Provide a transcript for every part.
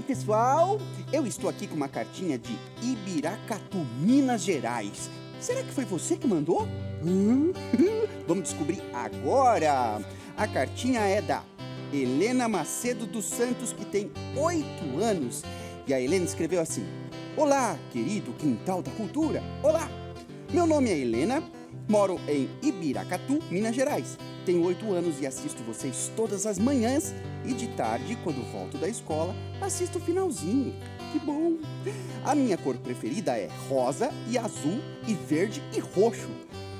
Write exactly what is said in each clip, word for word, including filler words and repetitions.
pessoal! Eu estou aqui com uma cartinha de Ibiracatu, Minas Gerais. Será que foi você que mandou? Hum? Vamos descobrir agora! A cartinha é da Helena Macedo dos Santos, que tem oito anos. E a Helena escreveu assim: Olá, querido Quintal da Cultura! Olá! Meu nome é Helena, moro em Ibiracatu, Minas Gerais. Tenho oito anos e assisto vocês todas as manhãs. E de tarde, quando volto da escola, assisto o finalzinho. Que bom! A minha cor preferida é rosa e azul e verde e roxo.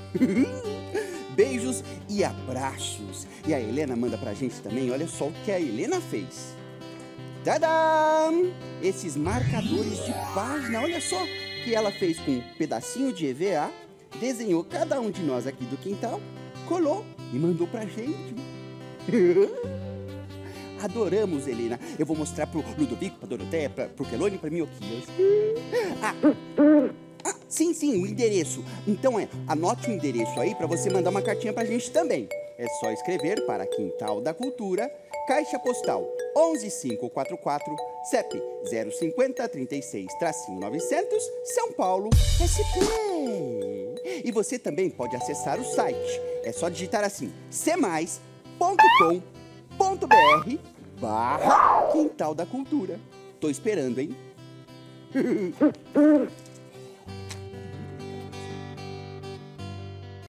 Beijos e abraços. E a Helena manda pra gente também, olha só o que a Helena fez. Tadam! Esses marcadores de página, olha só, que ela fez com um pedacinho de E V A, desenhou cada um de nós aqui do quintal, colou e mandou pra gente. Adoramos, Helena. Eu vou mostrar pro Ludovico, pra Doroteia, pra, pro Quelone e pra Mioquias. Ah, ah, sim, sim, o endereço. Então é, anote o endereço aí pra você mandar uma cartinha pra gente também. É só escrever para Quintal da Cultura, Caixa Postal um um cinco quatro quatro, C E P zero cinco zero, trinta e seis, novecentos, São Paulo, S P. E você também pode acessar o site. É só digitar assim, c mais ponto com ponto br barra Quintal da Cultura. Tô esperando, hein?